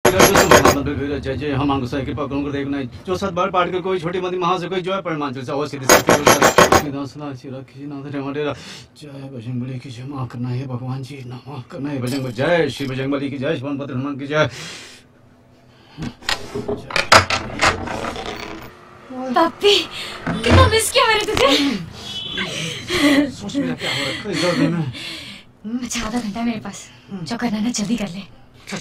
जय जय हम मांगो सही कृपा करूँ देखना जो 7 बार पाठ कर कोई छोटी मंदी महा से कोई जो है परमांचल से अवश्य जय बजरंगबली की जय माँ करना है भगवान जी नमः करना है बजरंग जय श्री बजरंगबली की जय श्री पद्म हनुमान की जय। पापी कितना मिस किया मैंने तुझे। सोच मेरा क्या हो रखा है इस दौर में। अच्छा आधा घंटा मेरे पास जो करना है जल्दी कर ले।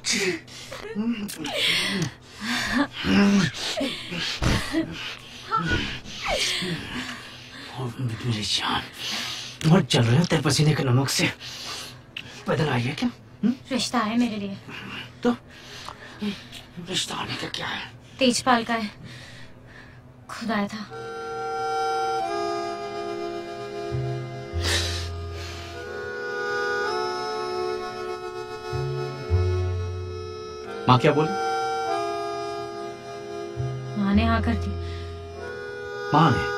मेरी जान बहुत चल रहे हैं तेरे पसीने के नमक से बदल आई है क्या? रिश्ता है मेरे लिए। तो रिश्ता आने का क्या है? तेजपाल का है खुद आया था। माँ क्या बोली? माँ ने हाँ कर दी। माँ ने?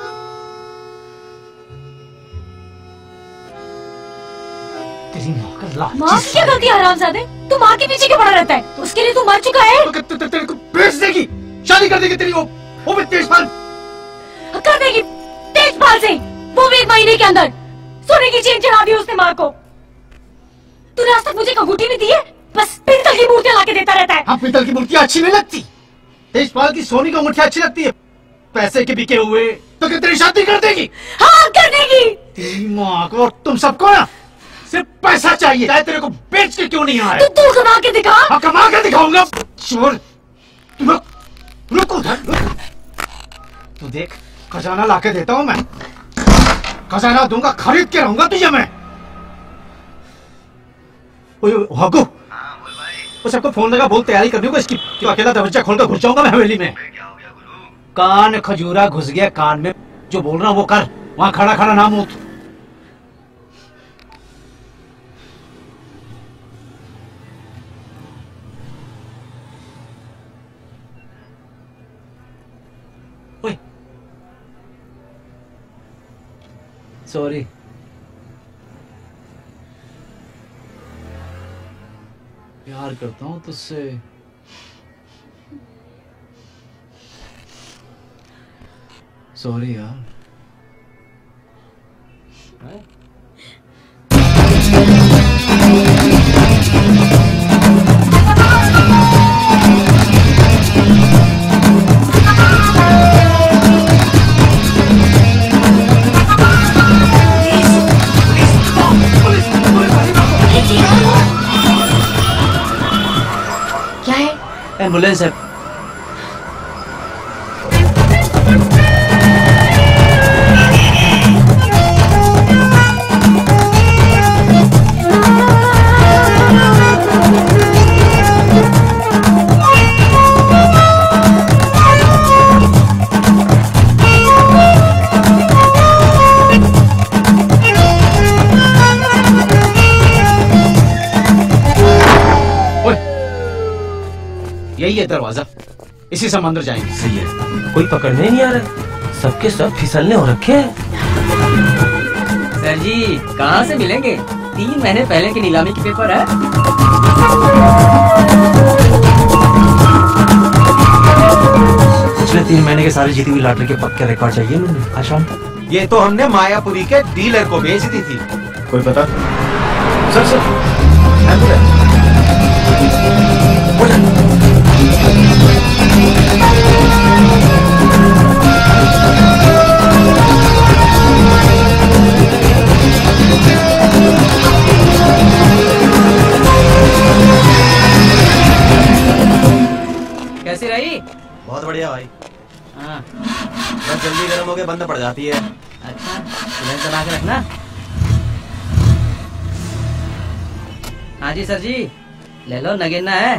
तेरी माँ का लाल। माँ की क्या गलती हरामजादे? तू माँ के पीछे क्यों पड़ा रहता है? उसके लिए तू मर चुका है। तो तेरे को बेच देगी, शादी कर देगी तेरी वो भी तेजपाल। कर देगी तेजपाल से, वो भी 1 महीने के अंदर। सोने की चेन चढ़ा दी उसने माँ को। तूने आज तक मुझे अंगूठी नहीं दी है, बस पीतल की मूर्तियां लाके देता रहता है। हाँ पीतल की मूर्तियां अच्छी नहीं लगती, तेजपाल की सोने की अंगूठी अच्छी लगती है। पैसे के बिके हुए तो क्या तेरी शादी कर देगी? हाँ कर देगी। तेरी माँ को और तुम सबको ना सिर्फ पैसा चाहिए, चाहे तेरे को बेच के क्यों नहीं आए। तू कमा के दिखा। हाँ कमा के दिखाऊंगा। चोर रुक उधर। तू देख खजाना लाके देता हूँ मैं, खजाना दूंगा, खरीद के रहूंगा तुझे मैं। हगू वो सबको फोन लगा, बोल तैयारी करनी होगा इसकी। तो अकेला दरवाजा खोलकर घुस जाऊंगा मैं हवेली में। कान खजूरा घुस गया कान में, जो बोल रहा हूं वो कर, वहां खड़ा खड़ा ना मूत। सॉरी प्यार करता हूं तुझसे। सॉरी यार। क्या है? एम्बुलेंस है। यही है दरवाजा, इसी से हम अंदर जाएंगे। सही है, कोई पकड़ने नहीं आ रहा, सबके सब फिसलने हो रखे हैं। सर जी कहाँ से मिलेंगे? 3 महीने पहले की नीलामी की पेपर है। पिछले 3 महीने के सारे जीती हुई लॉटरी के पक्के रिकॉर्ड चाहिए मुझे आज शाम तक। ये तो हमने मायापुरी के डीलर को भेज दी थी। कोई पता? सर एम्बुलेंस कैसी रही? बहुत बढ़िया भाई। हाँ बस जल्दी गर्म होके बंद पड़ जाती है। अच्छा सिलेंडर बना के रखना। हाँ जी सर जी ले लो, नगीना है।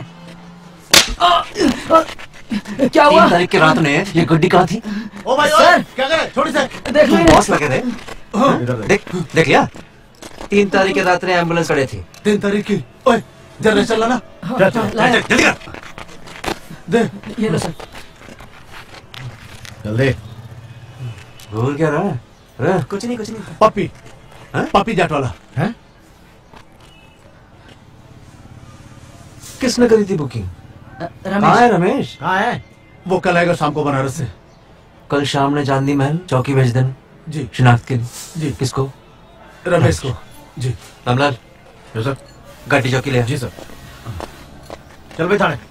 क्या हुआ? 3 तारीख की रात में ये गड्डी कहाँ थी? ओ भाई सर क्या करे? छोटी सर देख तुम बॉस लगे थे। देख लिया 3 तारीख की रात में एम्बुलेंस खड़े थी। 3 तारीख की। ओए जरा चल ना। जल्दी कर दे ये लो सर। जल्दी। भूल क्या रहा? कुछ नहीं पप्पी पप्पी जाट वाला है। किसने करी थी बुकिंग? कहाँ है रमेश? कहाँ है? वो कल आएगा शाम को बनारस से। कल शाम ने चांदनी महल चौकी भेज देना जी। शिनाख्त के लिए। जी। किसको? रमेश को। जी। रामलाल सर। गाड़ी चौकी ले। जी सर। चल भाई थाने।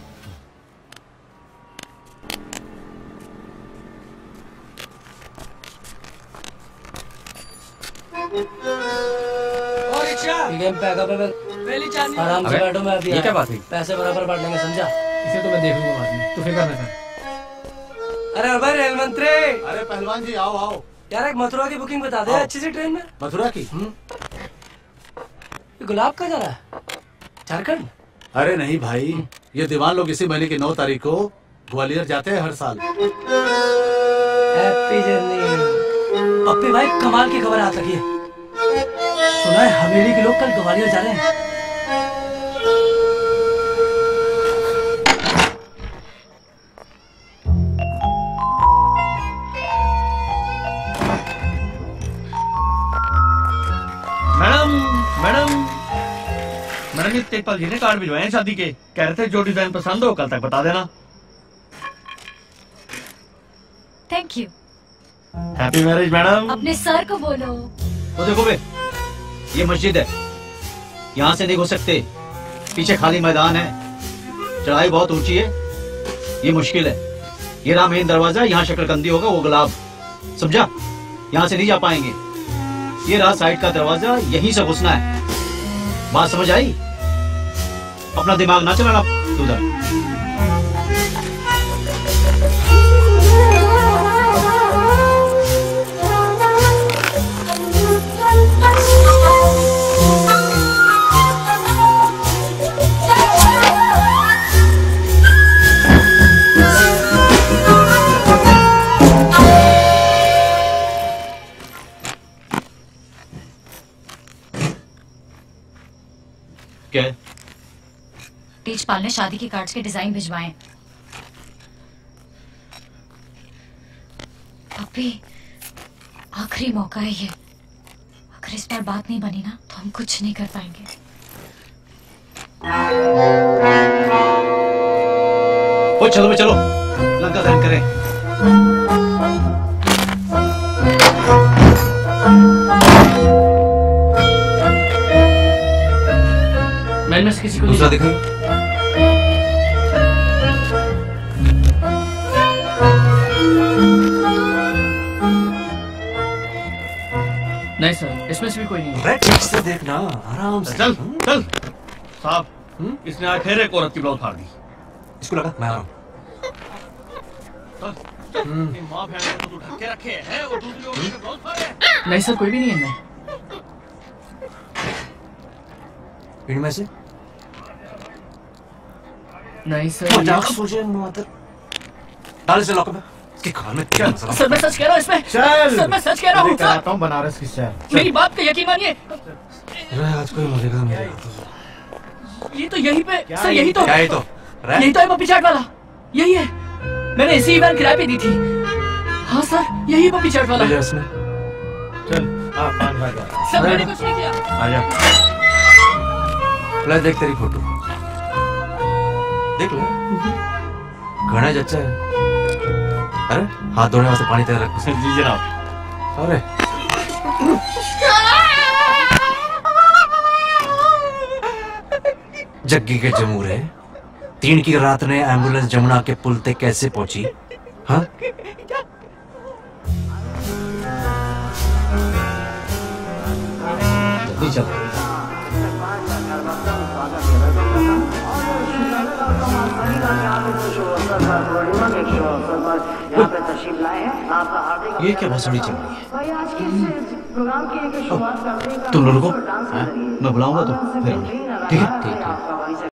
आराम से बैठो, मैं अभी ये क्या बात हुई? पैसे बराबर बांट लेंगे, समझा? इसे तो मैं देख लूंगा बाद में, तू फिक्र ना कर। अरे भाई रेल मंत्री, अरे पहलवान जी आओ आओ। यार एक मथुरा की बुकिंग बता दे अच्छी सी ट्रेन में। मथुरा की? गुलाब कहाँ जा रहा है? झारखंड? अरे नहीं भाई, ये दीवान लोग इसी महीने की 9 तारीख को ग्वालियर जाते हैं हर साल। Happy journey. पप्पी भाई कमाल की खबर आ लगी है। सुना है हवेली के लोग कल ग्वालियर जा रहे हैं। मैडम ये तेजपाल जी ने कार्ड भिजवाए हैं शादी के। कह रहे थे जो डिजाइन पसंद हो कल तक बता देना। Thank you. Happy marriage madam. अपने सर को बोलो। वो देखो बे, ये मस्जिद है, यहाँ से नहीं घुस सकते। पीछे खाली मैदान है, चढ़ाई बहुत ऊंची है, ये मुश्किल है। ये रहा मेन दरवाजा, यहाँ शक्लकंदी होगा, वो गुलाब, समझा? यहाँ से नहीं जा पाएंगे। ये रहा साइड का दरवाजा, यहीं से घुसना है। बात समझ आई? अपना दिमाग ना चलाना उधर। क्या है? तेजपाल ने शादी के कार्ड्स के डिजाइन भिजवाए। अभी आखिरी मौका है ये। अगर इस बार बात नहीं बनी ना तो हम कुछ नहीं कर पाएंगे। ओ चलो बे चलो, लंका दहन करें। मैंने से किसी को दूसरा दिखाई। नहीं सर, इसमें से भी कोई नहीं है। अरे ठीक से देखना, आराम से। चल चल साहब, इसने आखिर एक औरत की ब्लाउज फाड़ दी। इसको लगा मैं आ रहा हूँ। माँ बहन को तो ढक के रखे हैं और दूसरी औरत की ब्लाउज फाड़े। नहीं सर, कोई भी नहीं है इनमें। इनमें से नहीं सर। मजाक सोचे मातर। डाल से लॉकर में। इसके कान में क्या मसला? सर मैं सच कह रहा हूँ इसमें। चल। सर मैं सच कह रहा हूँ। कराता हूँ बनारस की सैर। मेरी बात का यकीन मानिए। अरे आज कोई मरेगा मेरे। ये तो यहीं पे सर, यही तो क्या है तो? यही तो है पप्पी चाट वाला, यही है। मैंने इसी वैन किराए पे दी थी। हाँ सर, यही पप्पी चाट वाला। इसमें चल आ पान भाई जा। सर मैंने कुछ नहीं किया। आजा। ले देख तेरी फोटो, देख ले। घना जच्चा है। अरे हाथ धोने वास्ते पानी तैयार रख। जी जनाब। अरे जग्गी के जमूरे, 3 की रात ने एम्बुलेंस जमुना के पुल तक कैसे पहुंची? हाँ जल्दी चल। ये क्या भसड़ी चल रही है? तुम लोगों को मैं बुलाऊंगा तो फिर, ठीक है? ठीक है।